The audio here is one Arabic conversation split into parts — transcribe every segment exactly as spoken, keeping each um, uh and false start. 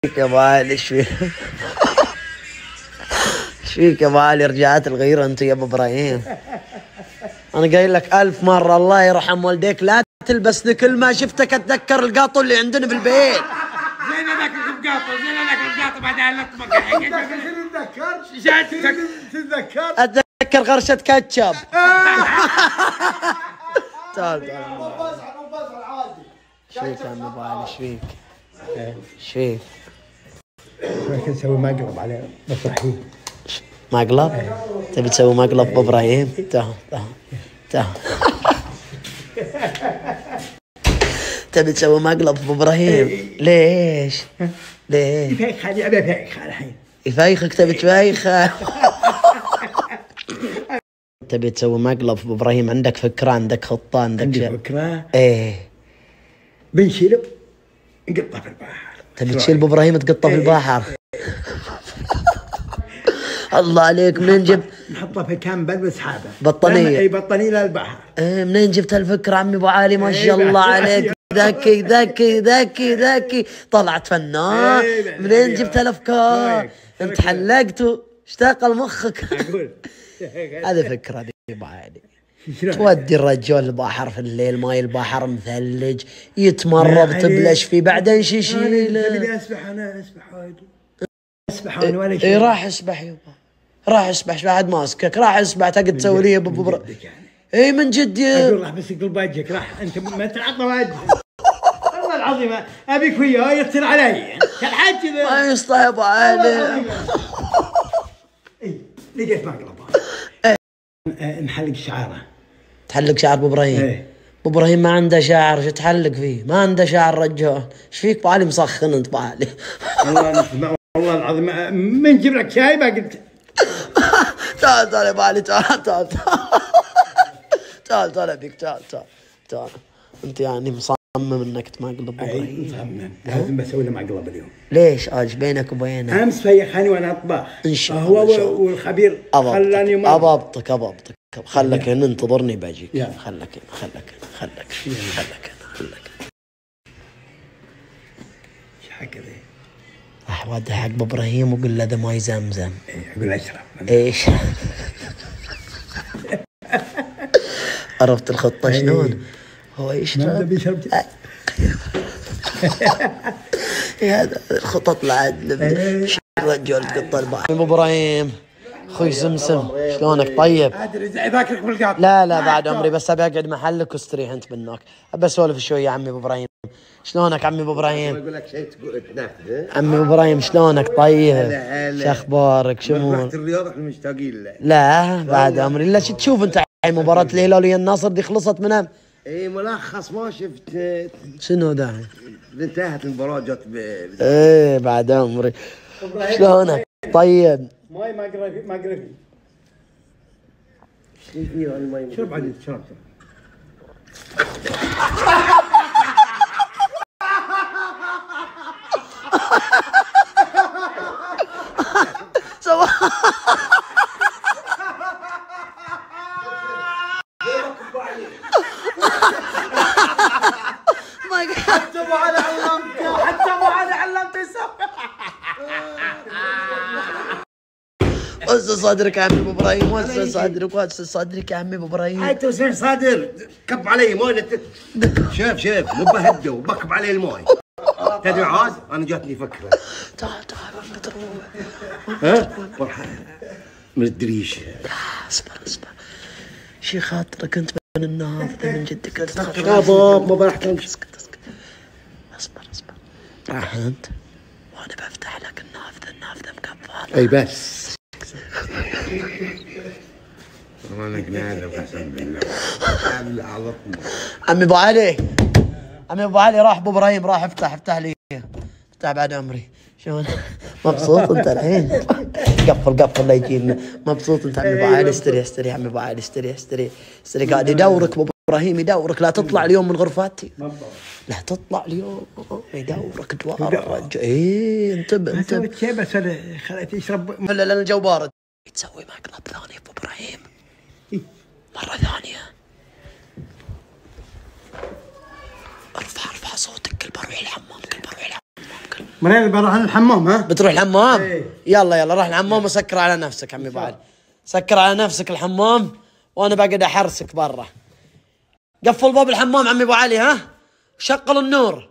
يا ابو علي ايش فيك؟ ايش فيك يا ابو علي؟ رجعت الغيره انت يا ابو ابراهيم. انا قايل لك الف مره الله يرحم والديك لا تلبسني، كل ما شفتك اتذكر القاطو اللي عندنا في البيت. زين هذاك القاطو، زين هذاك القاطو بعدها لطمك الحين. تتذكر؟ تتذكر؟ اتذكر غرشه كاتشب. تعال تعال. ايش فيك يا عم ابو علي؟ ايش فيك؟ ايش فيك؟ ممكن نسوي مقلب على مسرحية. مقلب؟ تبي تسوي مقلب بابراهيم؟ تعال تعال تعال. تبي تسوي مقلب بابراهيم؟ ليش؟ ليش؟ يفيخ هذه ابي افيخ الحين. يفيخك؟ تبي تفيخه؟ تبي تسوي مقلب بابراهيم؟ عندك فكرة؟ عندك خطة؟ عندك عندي شيء؟ فكرة. ايه بنشيله نقطه في البحر. تبي تشيل بابراهيم تقطه في البحر؟ الله عليك، منين جبت؟ نحطه في كامبل وسحابه. بطانية؟ اي بطانية للبحر. ايه منين جبت هالفكرة عمي ابو علي؟ ما شاء الله عليك، ذكي ذكي ذكي ذكي، طلعت فنان. منين جبت هالافكار؟ انت حلقت اشتغل مخك. اقول هذه فكرة دي ابو علي. تودي الرجال البحر في الليل، ماي البحر مثلج، يتمرض تبلش فيه، بعدين شو يشيله؟ تبي اسبح انا؟ اسبح وايد. اسبح انا ولا شيء. اي راح اسبح يبا، راح اسبح بعد ماسكك، راح اسبح تقعد تسوي لي ببر. اي من جد اقول راح بس يقلب وجهك، راح انت ما تعطى وجهك. والله العظيم ابيك وياه يتصل علي الحاج كذا. ما يصلح يا ابو علي. اي لقيت مقلب. نحلق شعره. تحلق شعر ابو ابراهيم؟ ايه ابو ابراهيم ما عنده شعر، شو تحلق فيه؟ ما عنده شعر رجال. ايش فيك ابو علي مسخن انت ابو علي؟ والله والله العظيم من نجيب لك شاي ما قلت. تعال تعال يا ابو علي، تعال تعال تعال تعال ابيك، تعال تعال تعال. انت يعني مصمم انك تمقلب ابو اي ابراهيم؟ مصمم، لازم بسوي له مقلب اليوم. ليش اج بينك وبينه؟ امس فيخاني وانا اطبخ. ان شاء الله هو والخبير خلاني ابضك ابضك ابضك. خلك هنا انتظرني بجيك. يلا. خلك هنا خلك هنا خلك هنا خلك هنا خلك هنا. ايش حق ذي؟ راح ودي حق ابو ابراهيم وقل له ذا ماي زمزم. اي اقول اشرب. ايش؟ عرفت الخطة شلون؟ هو يشرب بيشرب. هذا الخطط العدل. الرجال قطة البحر. ابو ابراهيم اخوي سمسم شلونك؟ طيب؟ ادري ذاكرك بالقاط. لا لا بعد عمري، بس ابي اقعد محلك واستريح انت بالنوك. ابى اسولف شويه يا عمي ابو ابراهيم. شلونك عمي ابو ابراهيم؟ اقول لك شيء تقول تنافذ. عمي ابو ابراهيم شلونك؟ طيب؟ هلا هلا. شو اخبارك؟ شو رحت الرياض احنا مشتاقين له. لا بعد عمري الا شو تشوف انت مباراة الهلال ويا الناصر دي خلصت منها. اي ملخص ما شفت. شنو ده؟ انتهت المباراة جت ب. ايه بعد عمري. شلونك؟ طيب؟ ماي ما قرفي ما قرفي. ايش فيه هالماي؟ شرب عادي شرب. سوا حتى ابو علي علمته، حتى ابو علي علمته يسوي. وسع صدرك يا عمي ابو ابراهيم، وسع صدرك وسع صدرك يا عمي ابو ابراهيم. هاي توسع صدر. كب علي مويه. شوف شوف مو بهده وبكب علي الماي. تدري عاد انا جاتني فكره. تعال تعال وين تروح؟ ها؟ راح من الدريش. اصبر اصبر. شي خاطرك انت من النافذة من جدك. يا باب ما بحكي. اسكت اسكت. اصبر اصبر. راح انت وانا بفتح لك النافذة، النافذة مقفلة. اي بس. والله انك نادر قسم بالله. عمي ابو علي، عمي ابو علي راح ابو ابراهيم، راح افتح افتح لي افتح بعد عمري. شلون؟ مبسوط انت الحين؟ قفل قفل لا يجينا. مبسوط انت عمي ابو علي؟ استري استري عمي ابو علي استري استري استري. قاعد يدورك ابو ابراهيم يدورك. لا تطلع اليوم من غرفتي، لا تطلع اليوم. يدورك دوار الرجال. ايه انتبه انتبه. سويت شيء بس خليته يشرب. لا لان الجو بارد. تسوي مقلب ثاني ابو ابراهيم مرة ثانية. ارفع ارفع صوتك. كل بروح الحمام كل بروح الحمام كل مريم بروح الحمام ها؟ بتروح الحمام؟ ايه. يلا يلا روح الحمام وسكر على نفسك عمي ابو علي. سكر على نفسك الحمام وانا بقعد احرسك برا. قفل باب الحمام عمي ابو علي ها؟ شغل النور.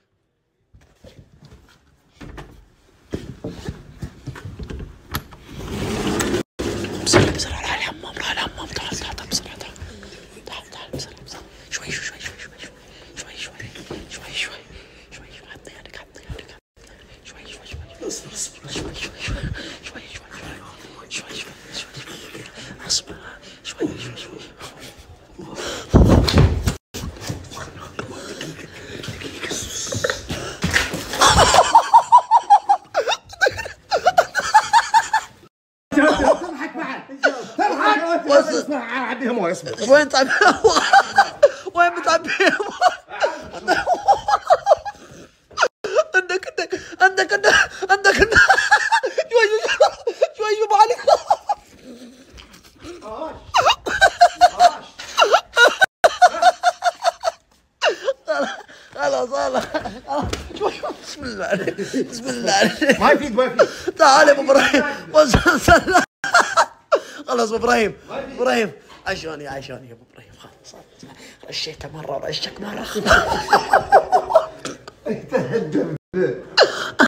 بسرعة بسرعة روح الحمام روح الحمام تعال تعال تعال بسرعة تعال تعال تعال بسرعة بسرعة شوي شوي شوي شوي شوي شوي شوي شوي شوي شوي شوي عطني يدك عطني يدك شوي شوي شوي اصبر اصبر شوي شوي شوي شوي شوي شوي شوي شوي اصبر شوي شوي شوي تضحك بعد تضحك اصبر عبيها مويه اصبر. وين تعبي وين بتعبيها؟ عندك عندك عندك عندك عندك شوي شوي شوي ابو علي. خلاص خلاص شوي شوي بسم الله عليك بسم الله عليك. ما يفيد ما يفيد. تعال يا ابو ابراهيم خلاص ابو ابراهيم ابو ابراهيم عشوني عشوني يا ابو ابراهيم خلاص رشيته مره ورشك مره.